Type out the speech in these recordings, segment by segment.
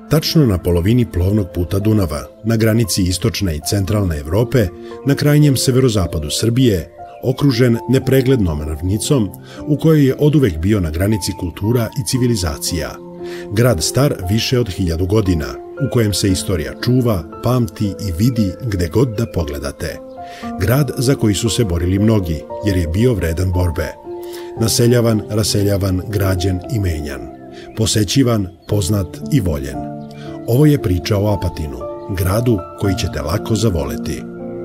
Tačno na polovini plovnog puta Dunava, na granici istočne i centralne Evrope, na krajnjem severozapadu Srbije, okružen nepreglednom ravnicom u kojoj je oduvek bio na granici kultura i civilizacija. Grad star više od 1000 godina, u kojem se istorija čuva, pamti i vidi gde god da pogledate. Grad za koji su se borili mnogi, jer je bio vredan borbe. Naseljavan, raseljavan, građen i menjan. Posećivan, poznat i voljen. Ovo je priča o Apatinu, gradu koji ćete lako zavoleti.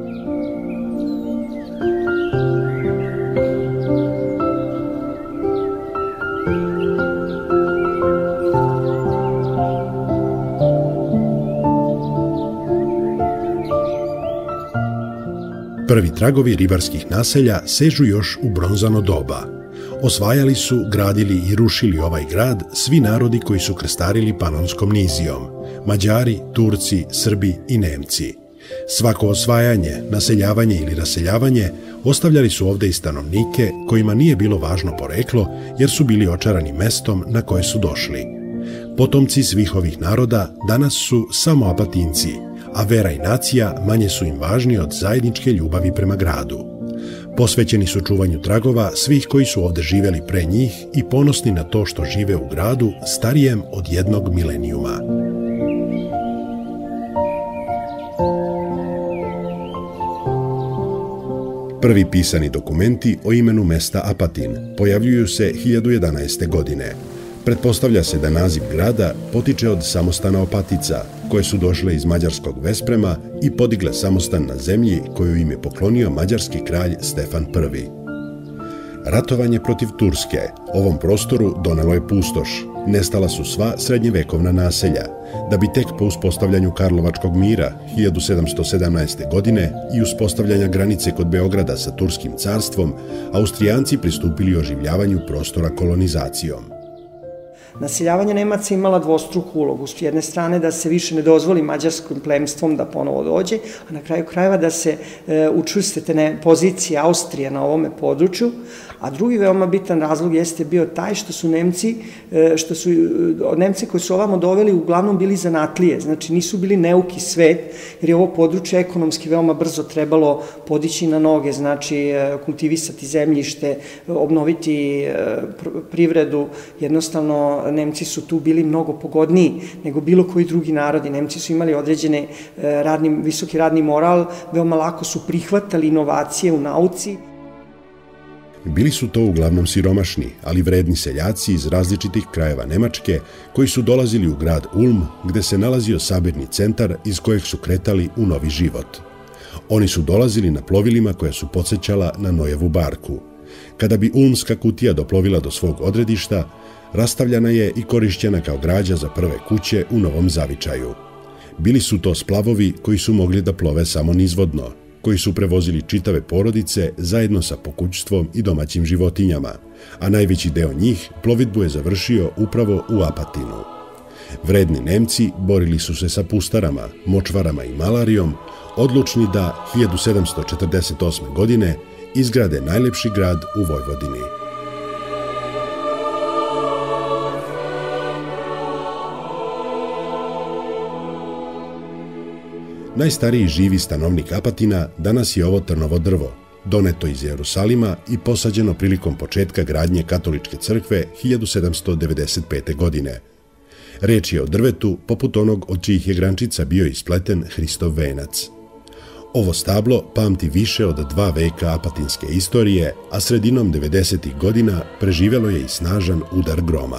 Prvi tragovi ribarskih naselja sežu još u bronzano doba. Osvajali su, gradili i rušili ovaj grad svi narodi koji su krstarili Panonskom nizijom. Mađari, Turci, Srbi i Nemci. Svako osvajanje, naseljavanje ili raseljavanje ostavljali su ovde i stanovnike kojima nije bilo važno poreklo jer su bili očarani mestom na koje su došli. Potomci svih ovih naroda danas su samo Apatinci, a vera i nacija manje su im važni od zajedničke ljubavi prema gradu. Posvećeni su čuvanju tragova svih koji su ovde živeli pre njih i ponosni na to što žive u gradu starijem od 1 milenijuma. Prvi pisani dokumenti o imenu mesta Apatin pojavljuju se 1011. godine. Pretpostavlja se da naziv grada potiče od samostana Opatica, koje su došle iz mađarskog Vesprema i podigle samostan na zemlji koju im je poklonio mađarski kralj Stefan I. Ratovanje protiv Turske ovom prostoru donelo je pustoš. Nestala su sva srednjevekovna naselja, da bi tek po uspostavljanju Karlovačkog mira 1717. godine i uspostavljanja granice kod Beograda sa Turskim carstvom, Austrijanci pristupili oživljavanju prostora kolonizacijom. Naseljavanje Nemaca imala dvostruku ulogu. S jedne strane da se više ne dozvoli mađarskim plemstvom da ponovo dođe, a na kraju krajeva da se učvrste te pozicije Austrije na ovome području, a drugi veoma bitan razlog jeste bio taj što su Nemci koji su ovamo doveli uglavnom bili zanatlije, znači nisu bili neuki svet, jer je ovo područje ekonomski veoma brzo trebalo podići na noge, znači kultivisati zemljište, obnoviti privredu, jednostavno Nemci su tu bili mnogo pogodniji nego bilo koji drugi narodi. Nemci su imali određene visoki radni moral, veoma lako su prihvatali inovacije u nauci. Bili su to uglavnom siromašni, ali vredni seljaci iz različitih krajeva Nemačke koji su dolazili u grad Ulm, gde se nalazio sabirni centar iz kojeg su kretali u novi život. Oni su dolazili na plovilima koja su podsjećala na Nojevu barku. Kada bi ulmska kutija doplovila do svog odredišta, rastavljana je i korišćena kao građa za prve kuće u Novom Zavičaju. Bili su to splavovi koji su mogli da plove samo nizvodno, koji su prevozili čitave porodice zajedno sa pokućstvom i domaćim životinjama, a najveći deo njih plovidbu je završio upravo u Apatinu. Vredni Nemci borili su se sa pustarama, močvarama i malarijom, odlučni da 1748. godine izgrade najlepši grad u Vojvodini. Najstariji živi stanovnik Apatina danas je ovo trnovo drvo, doneto iz Jerusalima i posađeno prilikom početka gradnje katoličke crkve 1795. godine. Reč je o drvetu poput onog od čijih je grančica bio ispleten Hristov venac. Ovo stablo pamti više od 2 veka apatinske istorije, a sredinom 90. godina preživelo je i snažan udar groma.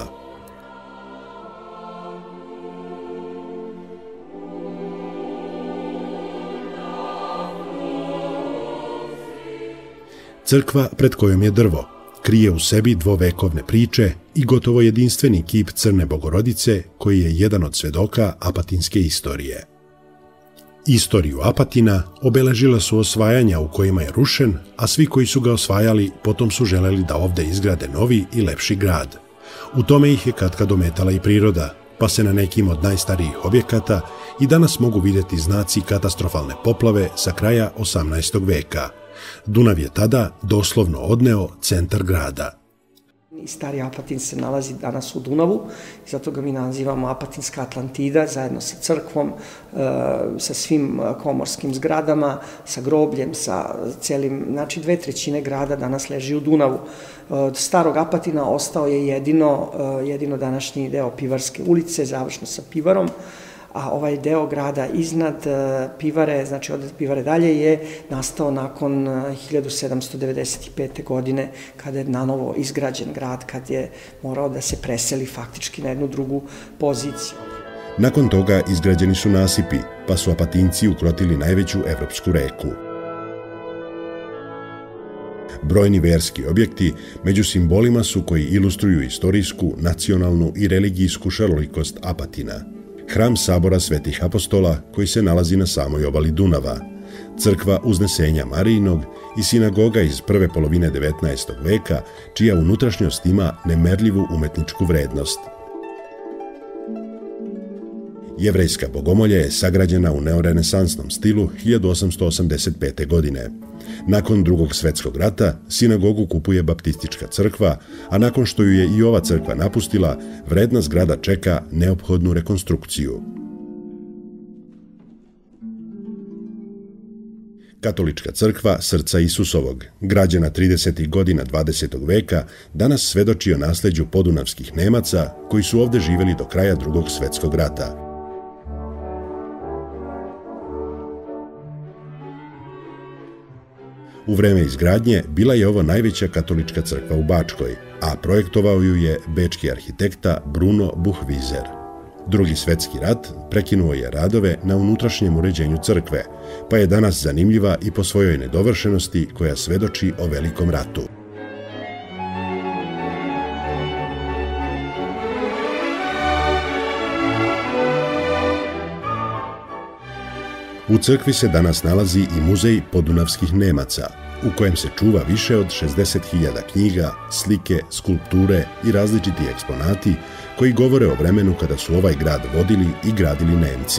Crkva pred kojom je drvo krije u sebi dvovekovne priče i gotovo jedinstveni kip Crne Bogorodice koji je jedan od svedoka apatinske istorije. Istoriju Apatina obeležila su osvajanja u kojima je rušen, a svi koji su ga osvajali potom su želeli da ovde izgrade novi i lepši grad. U tome ih je katkad ometala i priroda, pa se na nekim od najstarijih objekata i danas mogu vidjeti znaci katastrofalne poplave sa kraja 18. veka. Dunav je tada doslovno odneo centar grada. Stari Apatin se nalazi danas u Dunavu, zato ga mi nazivamo Apatinska Atlantida, zajedno sa crkvom, sa svim komorskim zgradama, sa grobljem, sa celim, znači 2/3 grada danas leži u Dunavu. Od starog Apatina ostao je jedino današnji deo Pivarske ulice, završno sa pivarom, a ovaj deo grada iznad pivare, znači od pivare dalje, je nastao nakon 1795. godine, kada je nanovo izgrađen grad, kad je morao da se preseli faktički na jednu drugu poziciju. Nakon toga izgrađeni su nasipi, pa su Apatinci ukrotili najveću evropsku reku. Brojni verski objekti među simbolima su koji ilustruju istorijsku, nacionalnu i religijsku šarolikost Apatina. Hram Sabora Svetih Apostola, koji se nalazi na samoj obali Dunava, crkva Uznesenja Marijinog i sinagoga iz prve polovine 19. veka, čija unutrašnjost ima nemerljivu umetničku vrednost. Jevrejska bogomolja je sagrađena u neorenesansnom stilu 1885. godine. Nakon Drugog svetskog rata sinagogu kupuje Baptistička crkva, a nakon što ju je i ova crkva napustila, vredna zgrada čeka neophodnu rekonstrukciju. Katolička crkva Srca Isusovog, građena 30. godina 20. veka, danas svedoči o nasleđu podunavskih Nemaca koji su ovde živeli do kraja Drugog svetskog rata. U vreme izgradnje bila je ovo najveća katolička crkva u Bačkoj, a projektovao ju je bečki arhitekta Bruno Buchwieser. Drugi svetski rat prekinuo je radove na unutrašnjem uređenju crkve, pa je danas zanimljiva i po svojoj nedovršenosti koja svedoči o Velikom ratu. U crkvi se danas nalazi i muzej podunavskih Nemaca, u kojem se čuva više od 60.000 knjiga, slike, skulpture i različiti eksponati koji govore o vremenu kada su ovaj grad vodili i gradili Nemci.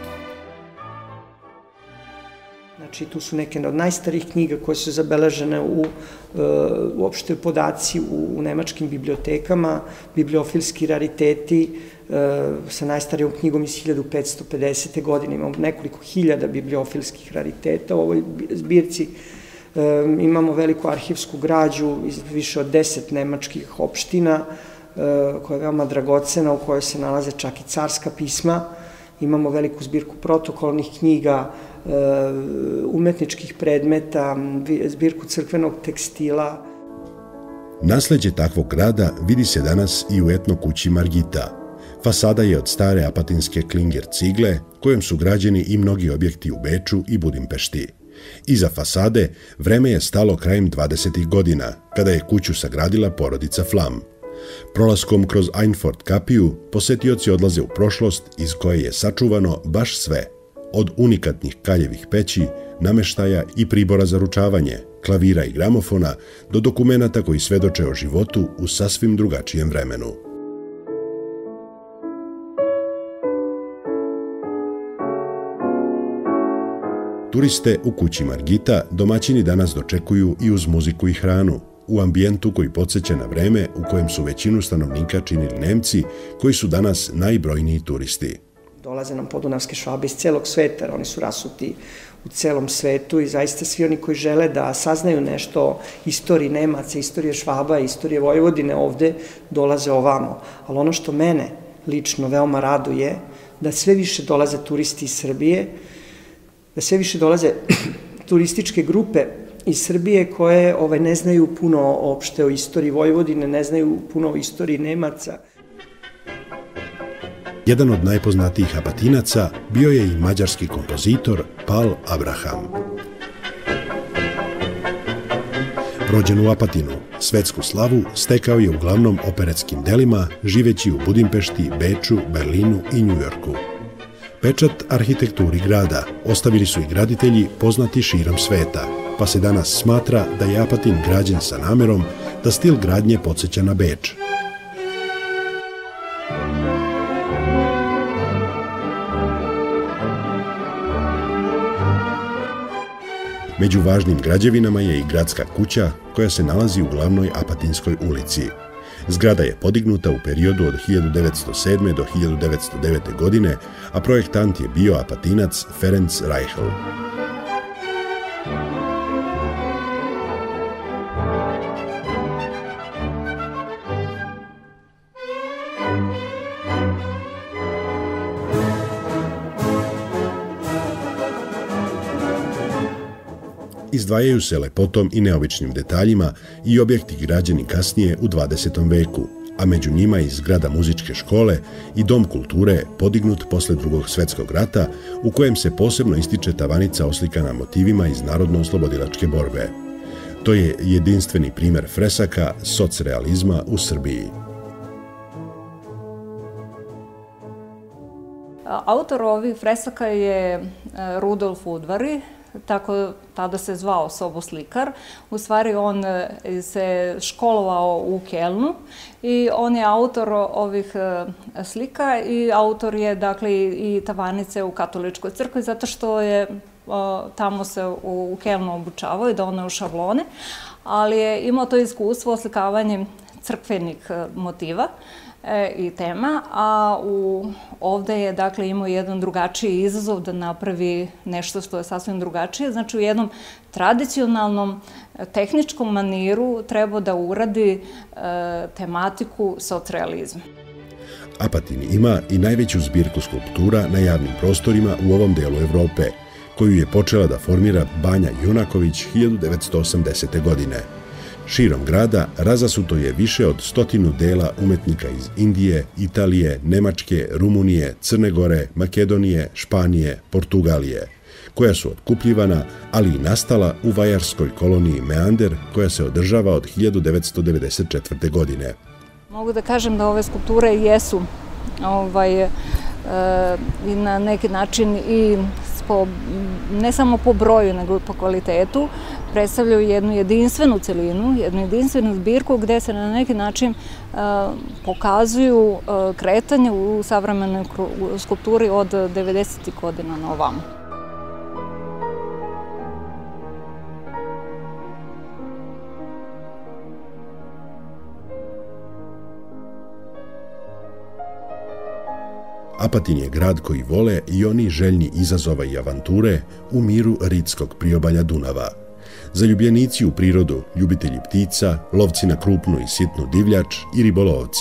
Znači, tu su neke od najstarijih knjiga koje su zabeležene uopšte podaci u nemačkim bibliotekama, bibliofilski rariteti, sa najstarijom knjigom iz 1550. godine. Imamo nekoliko hiljada bibliofilskih rariteta u ovoj zbirci. Imamo veliku arhivsku građu iz više od 10 nemačkih opština, koja je veoma dragocena, u kojoj se nalaze čak i carska pisma. Imamo veliku zbirku protokolnih knjiga, umetničkih predmeta, zbirku crkvenog tekstila. Nasleđe takvog grada vidi se danas i u etno kući Margita. Fasada je od stare apatinske klinger cigle, kojom su građeni i mnogi objekti u Beču i Budimpešti. Iza fasade vreme je stalo krajem 20. godina, kada je kuću sagradila porodica Flam. Prolaskom kroz Einfort kapiju posetioci odlaze u prošlost iz koje je sačuvano baš sve, od unikatnih kaljevih peći, nameštaja i pribora za ručavanje, klavira i gramofona, do dokumenata koji svedoče o životu u sasvim drugačijem vremenu. Turiste u kući Margita domaćini danas dočekuju i uz muziku i hranu, u ambijentu koji podsjeća na vreme u kojem su većinu stanovnika činili Nemci, koji su danas najbrojniji turisti. Dolaze nam podunavske Švabe iz celog sveta, oni su rasuti u celom svetu i zaista svi oni koji žele da saznaju nešto o istoriji Nemaca, istorije Švaba, istorije Vojvodine ovde, dolaze ovamo. Ali ono što mene lično veoma raduje, da sve više dolaze turisti iz Srbije, da sve više dolaze turističke grupe iz Srbije koje ne znaju puno opšte o istoriji Vojvodine, ne znaju puno o istoriji Nemaca. Jedan od najpoznatijih Apatinaca bio je i mađarski kompozitor Pál Abraham. Rođen u Apatinu, svetsku slavu stekao je uglavnom operetskim delima, živeći u Budimpešti, Beču, Berlinu i Njujorku. Pečat arhitekturi grada ostavili su i graditelji poznati širom sveta, pa se danas smatra da je Apatin građen sa namerom da stil gradnje podsjeća na Beč. Među važnim građevinama je i gradska kuća koja se nalazi u glavnoj Apatinskoj ulici. Zgrada je podignuta u periodu od 1907. do 1909. godine, a projektant je bio Apatinac Ferenc Reichel. Izdvajaju se lepotom i neobičnim detaljima i objekti građeni kasnije u 20. veku, a među njima i zgrada muzičke škole i dom kulture podignut posle Drugog svetskog rata, u kojem se posebno ističe tavanica oslikana motivima iz narodno-oslobodilačke borbe. To je jedinstveni primer fresaka socrealizma u Srbiji. Autor ovih fresaka je Rudolf Udvari, tako tada se zvao soboslikar. U stvari on se školovao u Kelnu i on je autor ovih slika i autor je dakle i tavanice u katoličkoj crkvi zato što je tamo se u Kelnu obučavao i doneo šablone, ali je imao to iskustvo oslikavanjem crkvenih motiva i tema, a ovde je dakle imao jedan drugačiji izazov da napravi nešto što je sasvim drugačije. Znači u jednom tradicionalnom tehničkom maniru treba da uradi tematiku socrealizma. Apatin ima i najveću zbirku skulptura na javnim prostorima u ovom delu Evrope, koju je počela da formira Banja Junaković 1980. godine. Širom grada razasuto je više od 100 dela umetnika iz Indije, Italije, Nemačke, Rumunije, Crne Gore, Makedonije, Španije, Portugalije, koja su otkupljivana, ali i nastala u vajarskoj koloniji Meander, koja se održava od 1994. godine. Mogu da kažem da ove skulpture jesu i na neki način i ne samo po broju, nego i po kvalitetu, predstavljaju jednu jedinstvenu celinu, jednu jedinstvenu zbirku gde se na neki način pokazuju kretanje u savremenoj skulpturi od 90. godina na ovamo. Apatin je grad koji vole i oni željni izazova i avanture u miru ritskog priobalja Dunava. Zaljubljenici u prirodu, ljubitelji ptica, lovci na krupnu i sitnu divljač i ribolovci.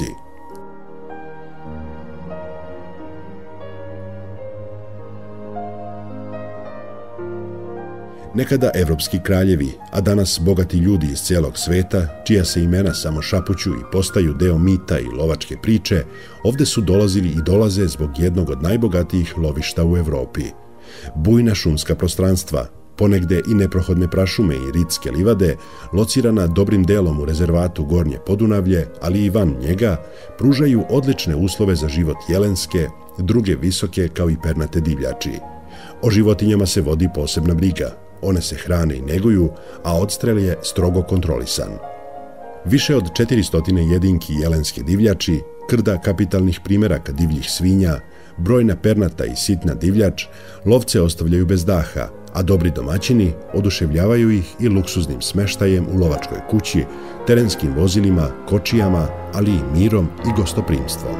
Nekada evropski kraljevi, a danas bogati ljudi iz cijelog sveta, čija se imena samo šapuću i postaju deo mita i lovačke priče, ovde su dolazili i dolaze zbog jednog od najbogatijih lovišta u Evropi. Bujna šumska prostranstva, ponegde i neprohodne prašume i ritske livade, locirana dobrim delom u rezervatu Gornje Podunavlje, ali i van njega, pružaju odlične uslove za život jelenske, druge visoke kao i pernate divljači. O životinjama se vodi posebna briga. One se hrane i neguju, a odstrel je strogo kontrolisan. Više od 400 jedinki jelenske divljači, krda kapitalnih primeraka divljih svinja, brojna pernata i sitna divljač, lovce ostavljaju bez daha, a dobri domaćini oduševljavaju ih i luksuznim smeštajem u lovačkoj kući, terenskim vozilima, kočijama, ali i mirom i gostoprimstvom.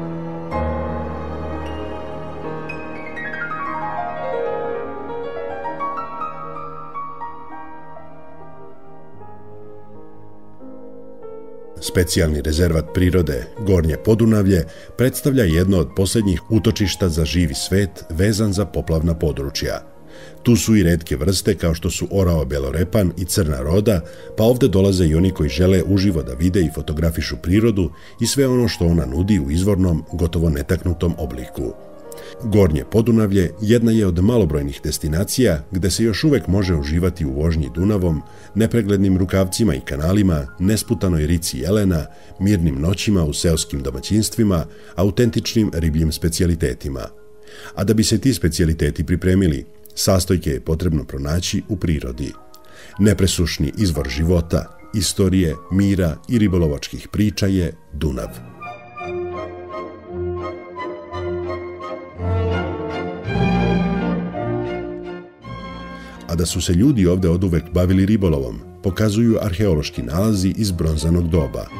Specijalni rezervat prirode Gornje Podunavlje predstavlja jedno od posljednjih utočišta za živi svet vezan za poplavna područja. Tu su i retke vrste kao što su orao belorepan i crna roda, pa ovde dolaze i oni koji žele uživo da vide i fotografišu prirodu i sve ono što ona nudi u izvornom, gotovo netaknutom obliku. Gornje Podunavlje jedna je od malobrojnih destinacija gde se još uvek može uživati u vožnji Dunavom, nepreglednim rukavcima i kanalima, nesputanoj rici jelena, mirnim noćima u seoskim domaćinstvima, autentičnim ribljim specijalitetima. A da bi se ti specijaliteti pripremili, sastojke je potrebno pronaći u prirodi. Nepresušni izvor života, istorije, mira i ribolovačkih priča je Dunav. A da su se ljudi ovde oduvek bavili ribolovom, pokazuju arheološki nalazi iz bronzanog doba.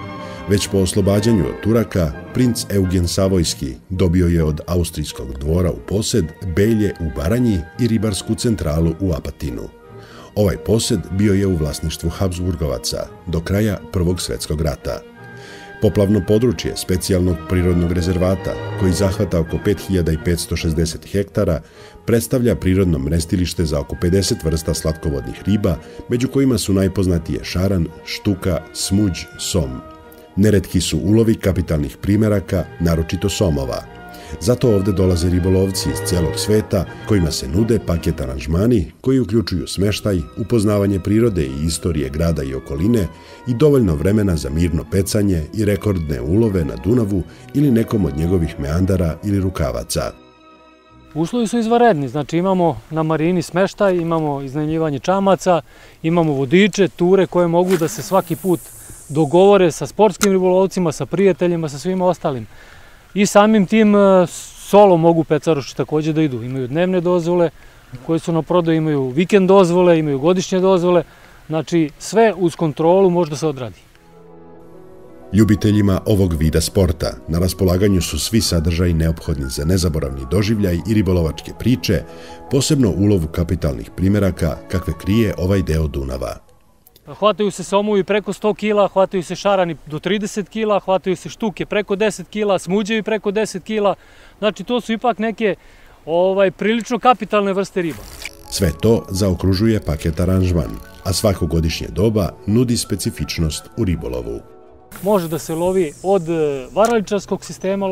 Već po oslobađanju od Turaka, princ Eugen Savojski dobio je od austrijskog dvora u posed Belje u Baranji i ribarsku centralu u Apatinu. Ovaj posed bio je u vlasništvu Habsburgovaca do kraja Prvog svjetskog rata. Poplavno područje specijalnog prirodnog rezervata, koji zahvata oko 5560 hektara, predstavlja prirodno mrestilište za oko 50 vrsta slatkovodnih riba, među kojima su najpoznatije šaran, štuka, smuđ, som. Neretki su ulovi kapitalnih primeraka, naročito somova. Zato ovde dolaze ribolovci iz celog sveta kojima se nude paket aranžmani koji uključuju smeštaj, upoznavanje prirode i istorije grada i okoline i dovoljno vremena za mirno pecanje i rekordne ulove na Dunavu ili nekom od njegovih meandara ili rukavaca. Uslovi su izvanredni, znači imamo na marini smeštaj, imamo iznajmljivanje čamaca, imamo vodiče, ture koje mogu da se svaki put dogovore sa sportskim ribolovcima, sa prijateljima, sa svima ostalim. I samim tim solo mogu pecaroši također da idu. Imaju dnevne dozvole koje su na prodaju, imaju vikend dozvole, imaju godišnje dozvole. Znači sve uz kontrolu može da se odradi. Ljubiteljima ovog vida sporta na raspolaganju su svi sadržaji neophodni za nezaboravni doživljaj i ribolovačke priče, posebno ulovu kapitalnih primeraka kakve krije ovaj deo Dunava. Hvataju se somovi preko 100 kila, hvataju se šarani do 30 kila, hvataju se štuke preko 10 kila, smuđevi preko 10 kila. Znači to su ipak neke prilično kapitalne vrste riba. Sve to zaokružuje paket aranžman, a svako godišnje doba nudi specifičnost u ribolovu. Može da se lovi od varaličarskog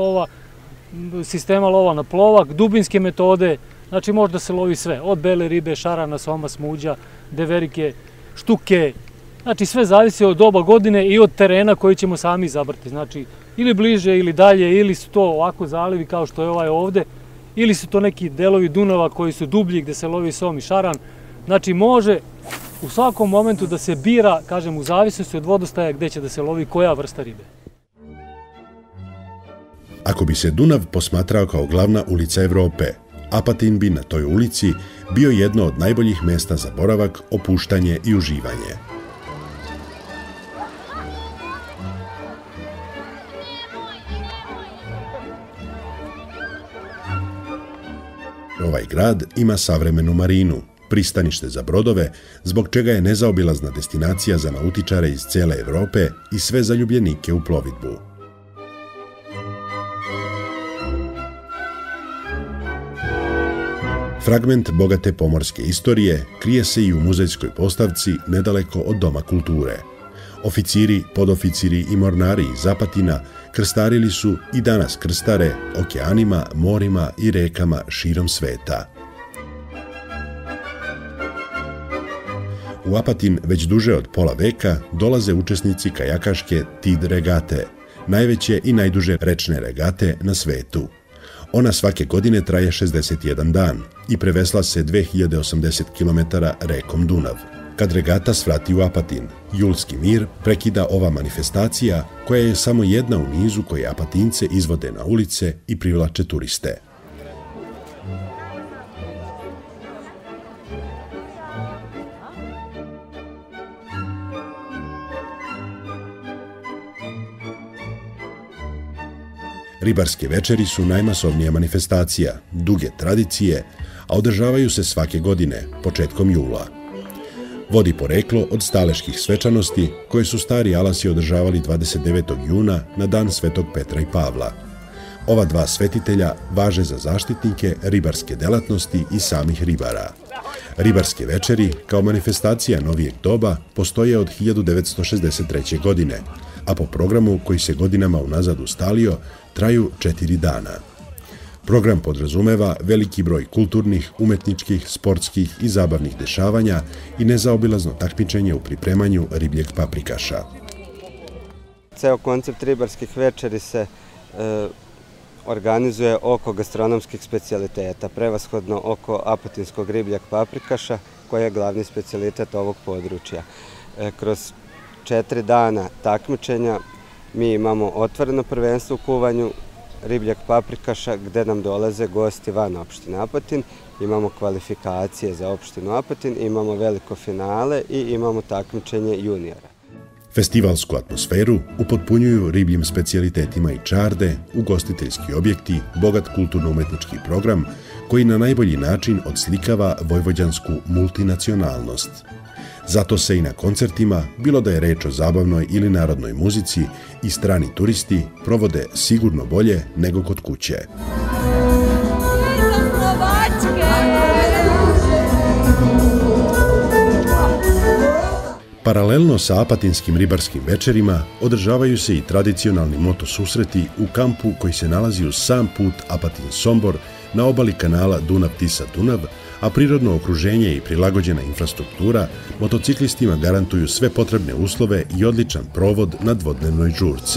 sistema lova na plovak, dubinske metode, znači može da se lovi sve, od bele ribe, šarana, soma, smuđa, deverike, štuke, znači sve zavisi od doba godine i od terena koji ćemo sami izabrati, znači ili bliže ili dalje, ili su to ovako zalivi kao što je ovaj ovde, ili su to neki delovi Dunava koji su dublji gde se lovi som i šaran, znači može u svakom momentu da se bira, kažem, u zavisnosti od vodostaja gde će da se lovi koja vrsta ribe. Ako bi se Dunav posmatrao kao glavna ulica Evrope, Apatin bi na toj ulici bio jedno od najboljih mesta za boravak, opuštanje i uživanje. Ovaj grad ima savremenu marinu, pristanište za brodove, zbog čega je nezaobilazna destinacija za nautičare iz cele Evrope i sve zaljubljenike u plovidbu. Fragment bogate pomorske istorije krije se i u muzejskoj postavci nedaleko od Doma kulture. Oficiri, podoficiri i mornari iz Apatina krstarili su i danas krstare okeanima, morima i rekama širom sveta. U Apatin već duže od pola veka dolaze učesnici kajakaške Tid regate, najveće i najduže rečne regate na svetu. Ona svake godine traje 61 dan i prevesla se 2080 km rekom Dunav. Kad regata svrati u Apatin, julski mir prekida ova manifestacija koja je samo jedna u nizu koje Apatince izvode na ulice i privlače turiste. Ribarske večeri su najmasovnija manifestacija, duge tradicije, a održavaju se svake godine, početkom jula. Vodi poreklo od staleških svečanosti koje su stari Alasi održavali 29. juna na dan Svetog Petra i Pavla. Ova dva svetitelja važe za zaštitnike ribarske delatnosti i samih ribara. Ribarske večeri, kao manifestacija novijeg doba, postoje od 1963. godine, a po programu koji se godinama unazad ustalio, traju 4 dana. Program podrazumeva veliki broj kulturnih, umetničkih, sportskih i zabavnih dešavanja i nezaobilazno takmičenje u pripremanju ribljeg paprikaša. Ceo koncept ribarskih večeri se organizuje oko gastronomskih specijaliteta, prevashodno oko apatinskog ribljeg paprikaša, koji je glavni specijalitet ovog područja. Kroz 4 dana takmičenja mi imamo otvoreno prvenstvo u kuvanju ribljeg paprikaša gde nam dolaze gosti van opštine Apatin, imamo kvalifikacije za opštinu Apatin, imamo veliko finale i imamo takmičenje juniora. Festivalsku atmosferu upotpunjuju ribljim specijalitetima i čarde, ugostiteljski objekti, bogat kulturno-umetnički program koji na najbolji način odslikava vojvođansku multinacionalnost. Zato se i na koncertima, bilo da je reč o zabavnoj ili narodnoj muzici, i strani turisti provode sigurno bolje nego kod kuće. Paralelno sa apatinskim ribarskim večerima održavaju se i tradicionalni moto susreti u kampu koji se nalazi uz sam put Apatin-Sombor na obali kanala Dunav-Tisa-Dunav, a prirodno okruženje i prilagođena infrastruktura motociklistima garantuju sve potrebne uslove i odličan provod na dvodnevnoj žurci.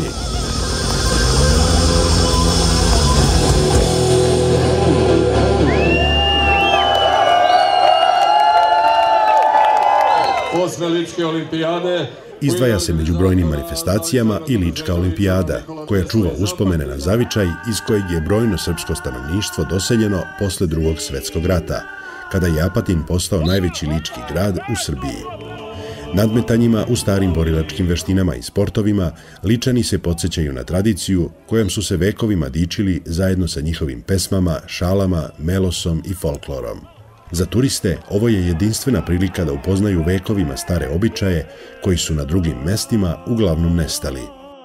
Izdvaja se među brojnim manifestacijama i Lička olimpijada, koja čuva uspomene na zavičaj iz kojeg je brojno srpsko stanovništvo doseljeno posle Drugog svetskog rata, kada je Apatin postao najveći lički grad u Srbiji. Nadmetanjima u starim borilačkim veštinama i sportovima Ličani se podsjećaju na tradiciju kojom su se vekovima dičili zajedno sa njihovim pesmama, šalama, melosom i folklorom. Za turiste ovo je jedinstvena prilika da upoznaju vekovima stare običaje koji su na drugim mestima uglavnom nestali.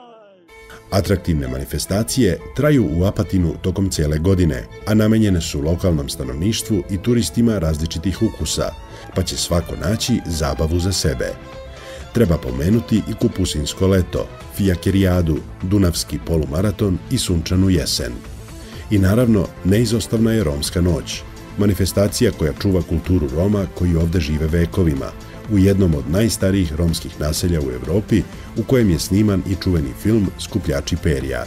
Atraktivne manifestacije traju u Apatinu tokom cijele godine, a namenjene su lokalnom stanovništvu i turistima različitih ukusa, pa će svako naći zabavu za sebe. Treba pomenuti i Kupusinsko leto, Fijakerijadu, Dunavski polumaraton i Sunčanu jesen. I naravno, neizostavna je Romska noć, manifestacija koja čuva kulturu Roma koji ovde žive vekovima, u jednom od najstarijih romskih naselja u Evropi, u kojem je sniman i čuveni film Skupljači perja.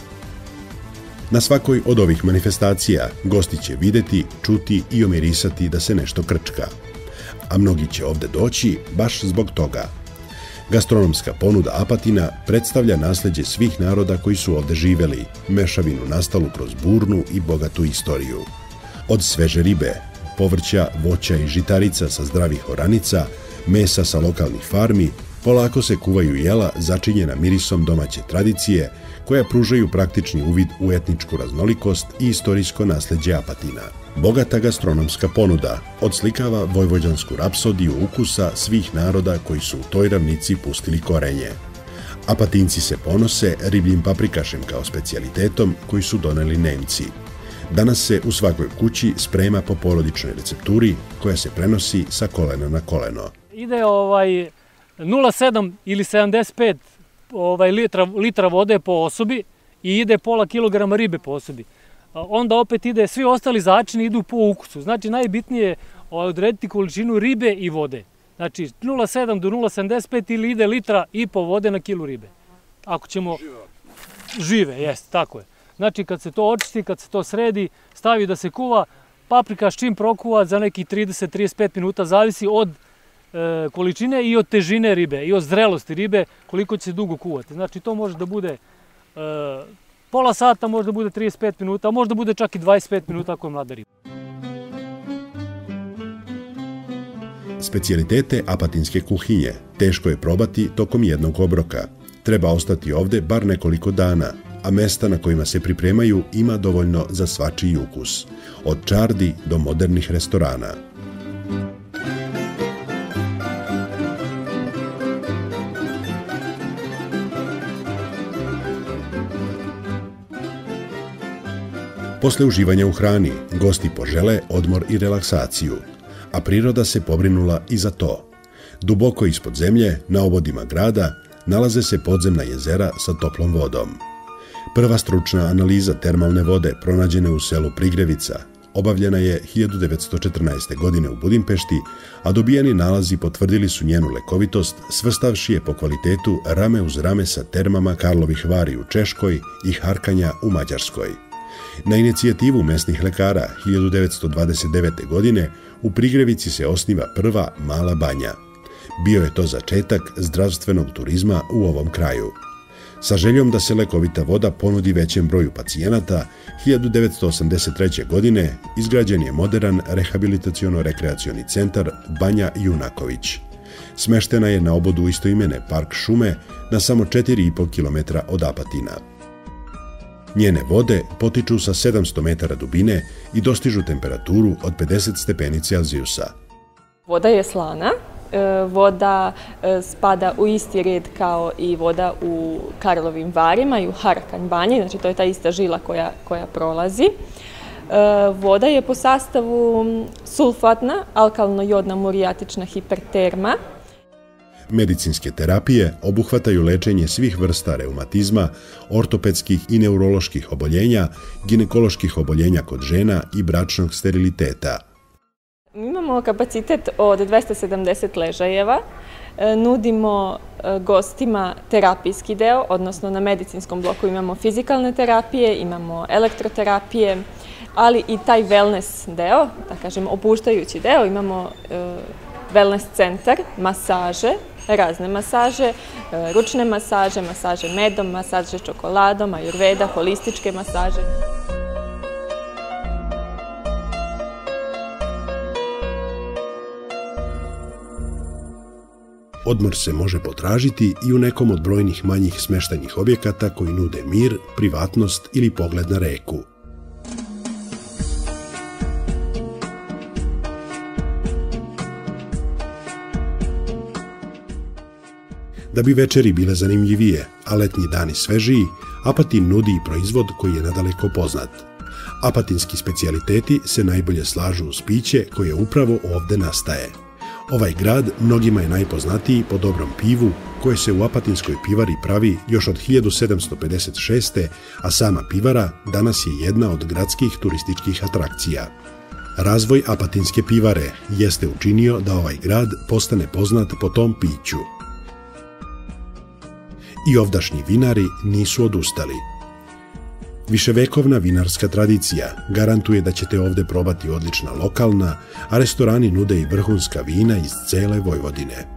Na svakoj od ovih manifestacija gosti će videti, čuti i omirisati da se nešto krčka. A mnogi će ovde doći baš zbog toga. Gastronomska ponuda Apatina predstavlja nasleđe svih naroda koji su ovde živeli, mešavinu nastalu kroz burnu i bogatu istoriju. Od sveže ribe, povrća, voća i žitarica sa zdravih oranica, mesa sa lokalnih farmi, polako se kuvaju jela začinjena mirisom domaće tradicije, koja pružaju praktični uvid u etničku raznolikost i istorijsko nasleđe Apatina. Bogata gastronomska ponuda odslikava vojvođansku rapsodiju ukusa svih naroda koji su u toj ravnici pustili korenje. Apatinci se ponose ribljim paprikašem kao specijalitetom koji su doneli Nemci. Danas se u svakoj kući sprema po porodičnoj recepturi koja se prenosi sa kolena na koleno. Ide 0,7 ili 75 litra vode po osobi i ide pola kilograma ribe po osobi. Onda opet ide, svi ostali začini idu po ukusu. Znači najbitnije je odrediti količinu ribe i vode. Znači 0,7 do 0,75 ili ide litra i po vode na kilu ribe. Ako ćemo... Žive, jeste, tako je. Znači kad se to očisti, kad se to sredi, stavi da se kuva, paprika s čim prokuva za nekih 30-35 minuta, zavisi od količine i od težine ribe i od zrelosti ribe, koliko će se dugo kuvati. Znači to može da bude pola sata, može da bude 35 minuta, a može da bude čak i 25 minuta ako je mlada riba. Specijalitete apatinske kuhinje teško je probati tokom jednog obroka. Treba ostati ovde bar nekoliko dana, a mesta na kojima se pripremaju ima dovoljno za svačiji ukus, od čardi do modernih restorana. Posle uživanja u hrani, gosti požele odmor i relaksaciju, a priroda se pobrinula i za to. Duboko ispod zemlje, na obodima grada, nalaze se podzemna jezera sa toplom vodom. Prva stručna analiza termalne vode pronađene u selu Prigrevica obavljena je 1914. godine u Budimpešti, a dobijeni nalazi potvrdili su njenu lekovitost, svrstavši je po kvalitetu rame uz rame sa termama Karlovih Vari u Češkoj i Harkanja u Mađarskoj. Na inicijativu mesnih lekara 1929. godine u Prigrevici se osniva prva mala banja. Bio je to začetak zdravstvenog turizma u ovom kraju. Sa željom da se lekovita voda ponudi većem broju pacijenata, 1983. godine izgrađen je modern rehabilitaciono-rekreacioni centar Banja Junaković. smeštena je na obodu istoimene park šume na samo 4,5 km od Apatina. Njene vode potiču sa 700 metara dubine i dostižu temperaturu od 50 stepeni Celzijusa. Voda je slana. Voda spada u isti red kao i voda u Karlovim Varima i u Harakan banji, znači to je ta ista žila koja prolazi. Voda je po sastavu sulfatna, alkalno-jodna murijatična hiperterma. Medicinske terapije obuhvataju lečenje svih vrsta reumatizma, ortopedskih i neuroloških oboljenja, ginekoloških oboljenja kod žena i bračnog steriliteta. Imamo kapacitet od 270 ležajeva, nudimo gostima terapijski deo, odnosno na medicinskom bloku imamo fizikalne terapije, imamo elektroterapije, ali i taj wellness deo, da kažem opuštajući deo, imamo wellness centar, masaže, razne masaže, ručne masaže, masaže medom, masaže čokoladom, ajurveda, holističke masaže. Odmor se može potražiti i u nekom od brojnih manjih smeštajnih objekata koji nude mir, privatnost ili pogled na reku. Da bi večeri bile zanimljivije, a letnji dani svežiji, Apatin nudi i proizvod koji je nadaleko poznat. Apatinski specijaliteti se najbolje slažu uz piće koje upravo ovde nastaje. Ovaj grad mnogima je najpoznatiji po dobrom pivu koje se u Apatinskoj pivari pravi još od 1756. a sama pivara danas je jedna od gradskih turističkih atrakcija. Razvoj Apatinske pivare jeste učinio da ovaj grad postane poznat po tom piću. I ovdašnji vinari nisu odustali. Viševekovna vinarska tradicija garantuje da ćete ovde probati odlična lokalna, a restorani nude i vrhunska vina iz cele Vojvodine.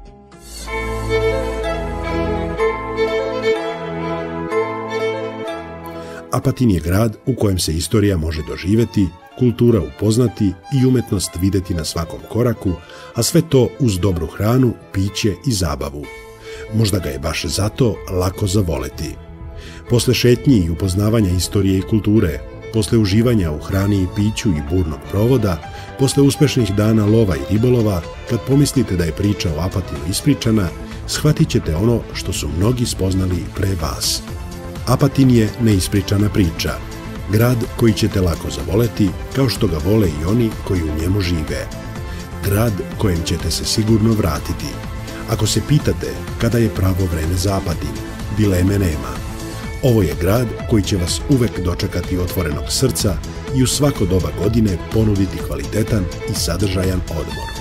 Apatin je grad u kojem se istorija može doživeti, kultura upoznati i umetnost videti na svakom koraku, a sve to uz dobru hranu, piće i zabavu. Možda ga je baš zato lako zavoleti. Posle šetnji i upoznavanja istorije i kulture, posle uživanja u hrani i piću i burnog provoda, posle uspešnih dana lova i ribolova, kad pomislite da je priča o Apatinu ispričana, shvatit ćete ono što su mnogi spoznali pre vas. Apatin je neispričana priča, grad koji ćete lako zavoleti, kao što ga vole i oni koji u njemu žive. Grad kojem ćete se sigurno vratiti. Ako se pitate kada je pravo vreme za Apatin, dileme nema. Ovo je grad koji će vas uvek dočekati otvorenog srca i u svako doba godine ponuditi kvalitetan i sadržajan odmor.